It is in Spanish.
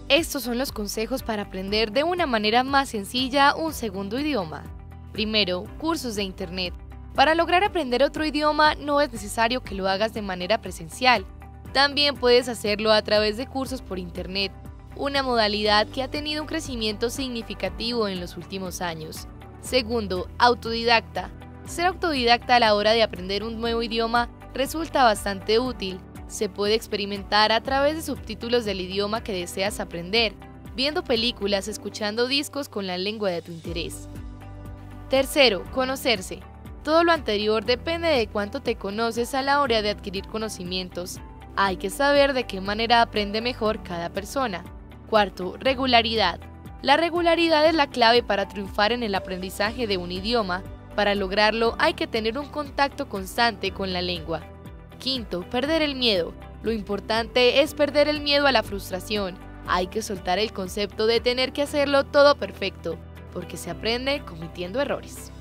Estos son los consejos para aprender de una manera más sencilla un segundo idioma. Primero, cursos de Internet. Para lograr aprender otro idioma no es necesario que lo hagas de manera presencial. También puedes hacerlo a través de cursos por Internet, una modalidad que ha tenido un crecimiento significativo en los últimos años. Segundo, autodidacta. Ser autodidacta a la hora de aprender un nuevo idioma resulta bastante útil. Se puede experimentar a través de subtítulos del idioma que deseas aprender, viendo películas, escuchando discos con la lengua de tu interés. Tercero, conocerse. Todo lo anterior depende de cuánto te conoces a la hora de adquirir conocimientos. Hay que saber de qué manera aprende mejor cada persona. Cuarto, regularidad. La regularidad es la clave para triunfar en el aprendizaje de un idioma. Para lograrlo hay que tener un contacto constante con la lengua. Quinto, perder el miedo. Lo importante es perder el miedo a la frustración. Hay que soltar el concepto de tener que hacerlo todo perfecto, porque se aprende cometiendo errores.